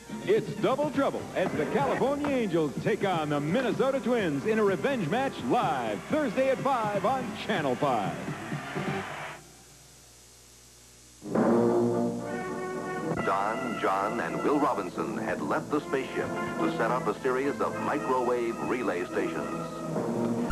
It's double trouble as the California Angels take on the Minnesota Twins in a revenge match live Thursday at 5 on Channel 5. Don, John, and Will Robinson had left the spaceship to set up a series of microwave relay stations.